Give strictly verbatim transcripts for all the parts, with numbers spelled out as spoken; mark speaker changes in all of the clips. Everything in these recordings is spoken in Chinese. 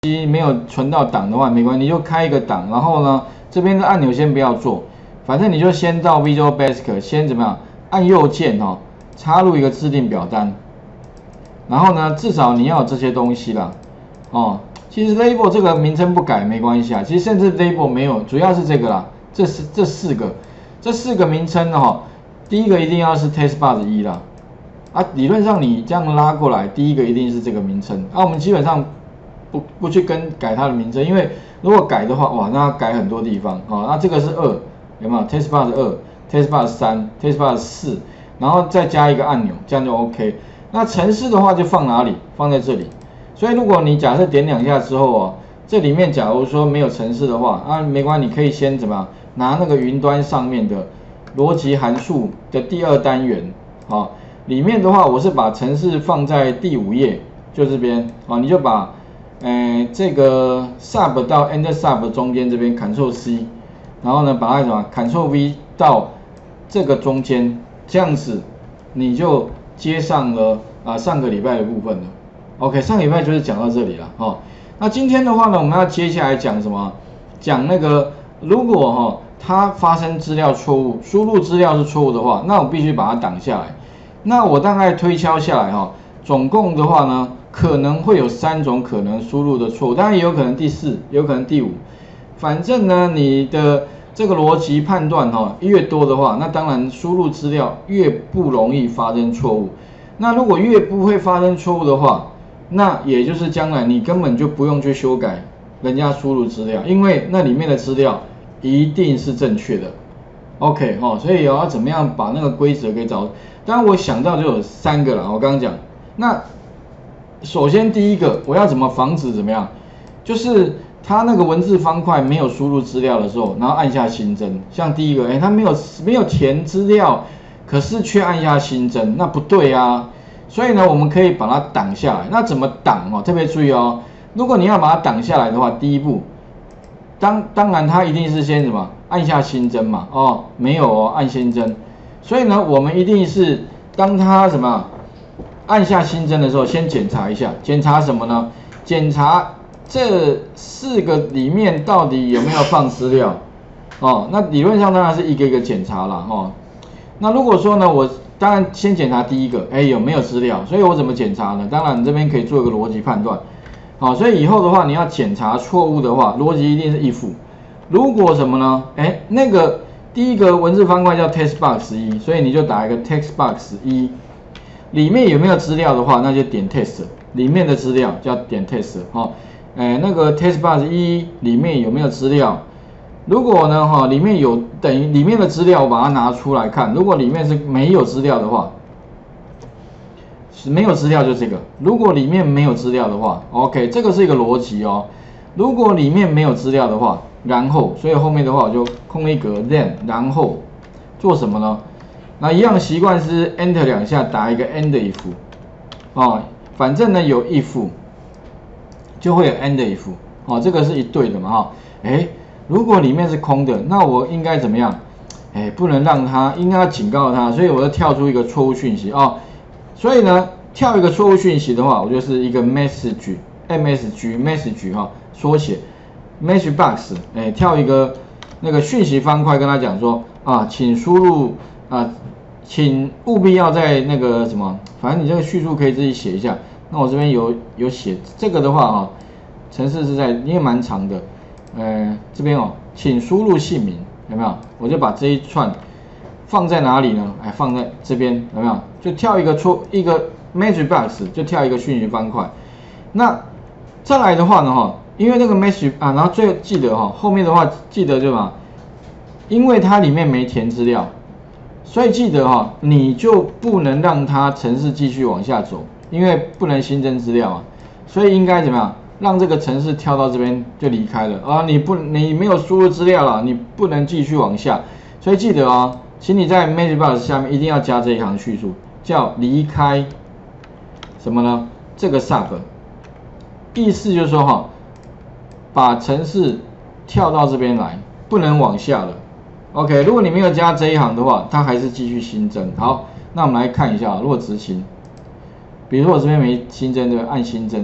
Speaker 1: 没有存到档的话没关系，你就开一个档，然后呢这边的按钮先不要做，反正你就先到 Visual Basic， 先怎么样按右键哦，插入一个自定表单，然后呢至少你要有这些东西啦，哦，其实 Label 这个名称不改没关系啊，其实甚至 Label 没有，主要是这个啦，这是这四个，这四个名称哦，第一个一定要是 Taskbar 一啦，啊，理论上你这样拉过来，第一个一定是这个名称，啊，我们基本上。不不去更改它的名称，因为如果改的话，哇，那要改很多地方啊、哦。那这个是二，有没有 ？Taskbar 是二 ，Taskbar 是三 ，Taskbar 是四，然后再加一个按钮，这样就 OK。那程式的话就放哪里？放在这里。所以如果你假设点两下之后哦，这里面假如说没有程式的话，啊，没关系，你可以先怎么样拿那个云端上面的逻辑函数的第二单元啊、哦，里面的话我是把程式放在第五页，就这边啊、哦，你就把。呃，这个 sub 到 enter sub 中间这边 Ctrl C， 然后呢把它什么 Ctrl V 到这个中间，这样子你就接上了啊、呃、上个礼拜的部分了。OK， 上个礼拜就是讲到这里了哦。那今天的话呢，我们要接下来讲什么？讲那个如果哈、哦、它发生资料错误，输入资料是错误的话，那我必须把它挡下来。那我大概推敲下来哈、哦，总共的话呢。可能会有三种可能输入的错误，当然也有可能第四，也有可能第五。反正呢，你的这个逻辑判断哈、哦、越多的话，那当然输入资料越不容易发生错误。那如果越不会发生错误的话，那也就是将来你根本就不用去修改人家输入资料，因为那里面的资料一定是正确的。OK 哈、哦，所以要怎么样把那个规则给找？当然我想到就有三个了，我刚刚讲那。首先，第一个我要怎么防止怎么样？就是它那个文字方块没有输入资料的时候，然后按下新增。像第一个，哎，它没有没有填资料，可是却按下新增，那不对啊。所以呢，我们可以把它挡下来。那怎么挡哦？特别注意哦，如果你要把它挡下来的话，第一步，当当然它一定是先什么按下新增嘛。哦，没有哦，按新增。所以呢，我们一定是当它什么？按下新增的时候，先检查一下，检查什么呢？检查这四个里面到底有没有放资料哦。那理论上当然是一个一个检查啦哦。那如果说呢，我当然先检查第一个，哎有没有资料？所以我怎么检查呢？当然你这边可以做一个逻辑判断，好、哦，所以以后的话你要检查错误的话，逻辑一定是 if。如果什么呢？哎，那个第一个文字方块叫 textbox 一，所以你就打一个 textbox 一。里面有没有资料的话，那就点 test， 里面的资料叫点 test 哦，哎那个 textbox 一里面有没有资料？如果呢哈、哦、里面有等于里面的资料，我把它拿出来看，如果里面是没有资料的话，是没有资料就这个。如果里面没有资料的话 ，OK， 这个是一个逻辑哦。如果里面没有资料的话，然后所以后面的话我就空一格 then， 然后做什么呢？那一样习惯是 Enter 两下打一个 End if， 哦，反正呢有 if 就会有 End if， 哦，这个是一对的嘛哈、哦，哎，如果里面是空的，那我应该怎么样？哎，不能让它，应该要警告它，所以我要跳出一个错误讯息哦。所以呢，跳一个错误讯息的话，我就是一个 message M S G message 哈、哦，缩写 message box， 哎，跳一个那个讯息方块跟他讲说啊，请输入啊。请务必要在那个什么，反正你这个叙述可以自己写一下。那我这边有有写这个的话啊，程式是在因为蛮长的，呃，这边哦，请输入姓名，有没有？我就把这一串放在哪里呢？哎，放在这边，有没有？就跳一个错一个 message box， 就跳一个讯息方块。那再来的话呢，哈，因为那个 message 啊，然后最后记得哈，后面的话记得对吧？因为它里面没填资料。所以记得哈、哦，你就不能让它程式继续往下走，因为不能新增资料啊。所以应该怎么样？让这个程式跳到这边就离开了啊！你不，你没有输入资料了，你不能继续往下。所以记得哦，请你在 message box 下面一定要加这一行叙述，叫离开什么呢？这个 sub， 意思就是说哈、哦，把程式跳到这边来，不能往下了。OK， 如果你没有加这一行的话，它还是继续新增。好，那我们来看一下，如果执行，比如说我这边没新增的，按新增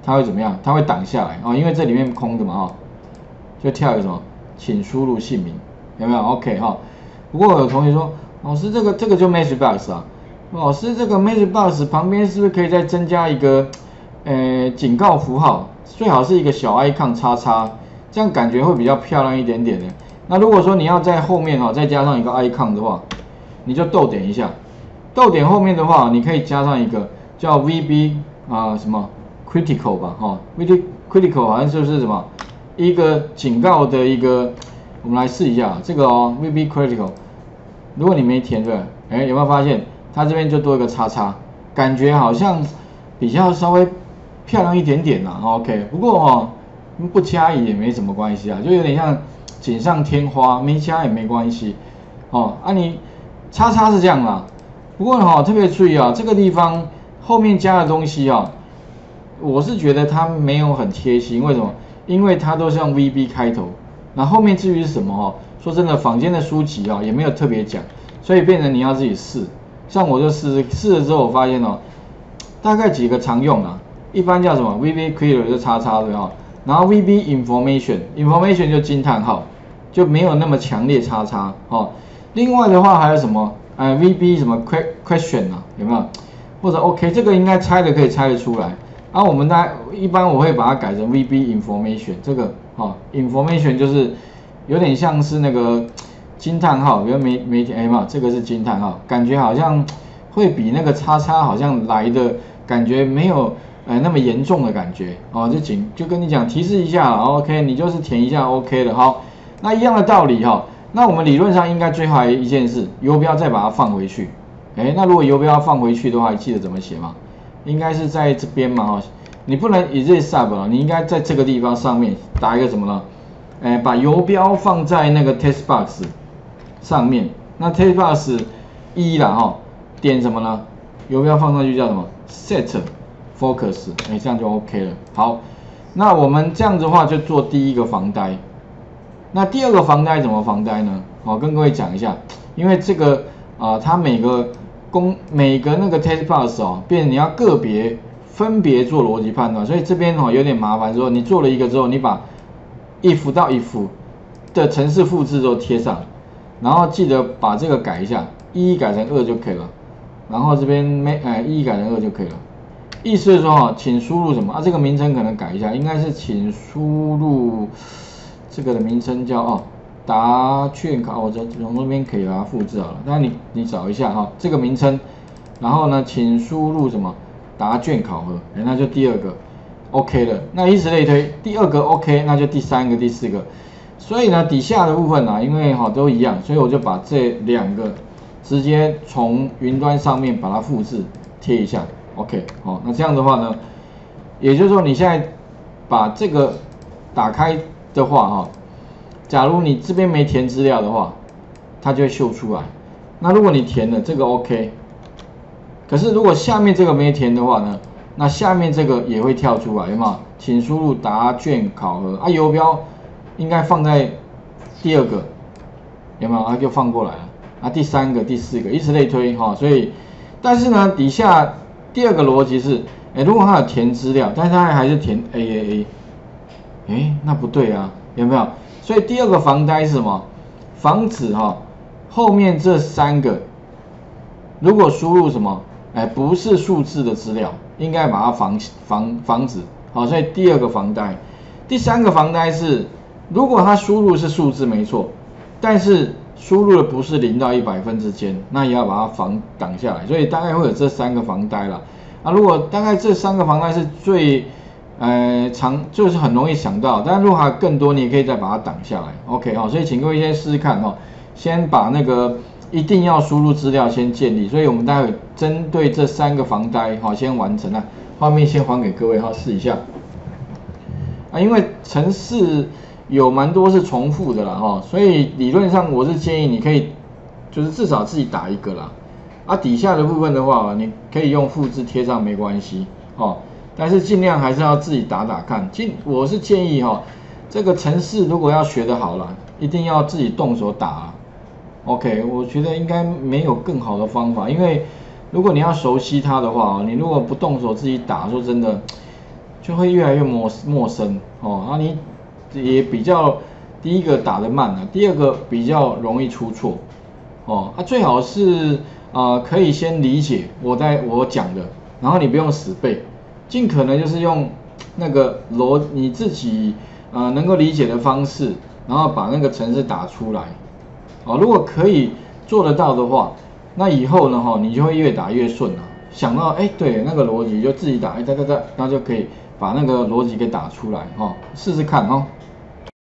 Speaker 1: 它会怎么样？它会挡下来哦，因为这里面空的嘛哈、哦，就跳一个什么，请输入姓名，有没有 ？OK 哈、哦。不过有同学说，老师这个这个就 message box 啊，老师这个 message box 旁边是不是可以再增加一个呃警告符号？最好是一个小 icon 叉叉，这样感觉会比较漂亮一点点的。那如果说你要在后面哈、哦、再加上一个 icon 的话，你就逗点一下，逗点后面的话，你可以加上一个叫 V B 啊、呃、什么 critical 吧哈、哦、，V B critical 好像就是什么一个警告的一个，我们来试一下这个哦 ，V B critical。如果你没填对，哎，有没有发现它这边就多一个叉叉，感觉好像比较稍微漂亮一点点啦、啊、，OK。不过哦，不加也没什么关系啊，就有点像锦上添花，没加也没关系。哦，啊你叉叉是这样啦，不过哈、哦、特别注意啊，这个地方后面加的东西啊，我是觉得它没有很贴心，为什么？因为它都是用 V B 开头，那后面至于是什么哦？说真的，坊间的书籍啊也没有特别讲，所以变成你要自己试。像我就试试了之后，我发现哦，大概几个常用啊，一般叫什么 V B critical 就叉叉对哈，然后 V B information information 就惊叹号，就没有那么强烈叉叉哦。另外的话还有什么？呃 V B 什么 question 啊，有没有？或者 OK 这个应该猜的可以猜得出来。然、啊、后我们大家一般我会把它改成 V B information 这个哦 information 就是有点像是那个惊叹号，比如没没哎嘛，这个是惊叹号，感觉好像会比那个叉叉好像来的感觉没有呃那么严重的感觉哦，就仅就跟你讲提示一下 ，OK 你就是填一下 OK 了，好，那一样的道理哈、哦，那我们理论上应该最好一件事，游标再把它放回去，哎，那如果游标放回去的话，记得怎么写吗？应该是在这边嘛哈，你不能以这 sub 了，你应该在这个地方上面打一个什么呢？哎，把游标放在那个 text box 上面，那 text box 一啦哈，点什么呢？游标放上去叫什么 ？set focus， 哎，这样就 OK 了。好，那我们这样子的话就做第一个防呆。那第二个防呆怎么防呆呢？好，跟各位讲一下，因为这个啊、呃，它每个公每个那个 text box 哦，变成你要个别分别做逻辑判断，所以这边哦有点麻烦。说你做了一个之后，你把 if 到 if 的程式复制都贴上，然后记得把这个改一下，一改成二就可以了。然后这边没哎一改成二就可以了。意思是说哈，请输入什么啊？这个名称可能改一下，应该是请输入这个的名称叫哦答卷考，我这从这边可以把它复制好了。那你你找一下哈这个名称，然后呢，请输入什么答卷考核，哎那就第二个 OK 了。那以此类推，第二个 OK， 那就第三个、第四个。所以呢，底下的部分呢、啊，因为哈都一样，所以我就把这两个直接从云端上面把它复制贴一下 ，OK， 好，那这样的话呢，也就是说你现在把这个打开的话哈，假如你这边没填资料的话，它就会秀出来。那如果你填了这个 OK， 可是如果下面这个没填的话呢，那下面这个也会跳出来，有没有？请输入答卷考核啊，游标应该放在第二个，有没有？啊，就放过来了。啊，第三个、第四个，以此类推哈、哦。所以，但是呢，底下第二个逻辑是，哎，如果他有填资料，但是他还是填 A A A， 哎，那不对啊，有没有？所以第二个防呆是什么？防止哈、哦、后面这三个，如果输入什么，哎，不是数字的资料，应该把它防防防止。好，所以第二个防呆，第三个防呆是，如果它输入是数字没错，但是输入的不是零到一百分之间，那也要把它防挡下来。所以大概会有这三个防呆啦。啊，如果大概这三个防呆是最呃常，就是很容易想到，但如果还有更多，你也可以再把它挡下来。OK 哈、哦，所以请各位先试试看哈、哦，先把那个一定要输入资料先建立。所以我们待会针对这三个防呆哈、哦，先完成啊。画面先还给各位哈，试一下。啊，因为程式有蛮多是重复的啦哈，所以理论上我是建议你可以，就是至少自己打一个啦。啊，底下的部分的话，你可以用复制贴上没关系哦，但是尽量还是要自己打打看。尽我是建议哈，这个程式如果要学得好啦，一定要自己动手打啊。OK， 我觉得应该没有更好的方法，因为如果你要熟悉它的话，你如果不动手自己打，说真的。 就会越来越陌陌生哦，那你也比较第一个打得慢啊，第二个比较容易出错哦，啊最好是呃可以先理解我在我讲的，然后你不用死背，尽可能就是用那个逻你自己呃能够理解的方式，然后把那个程式打出来哦，如果可以做得到的话，那以后呢哈你就会越打越顺了。想到哎对那个逻辑就自己打哎哒哒哒，然后就可以把那个逻辑给打出来哈，试试看哦。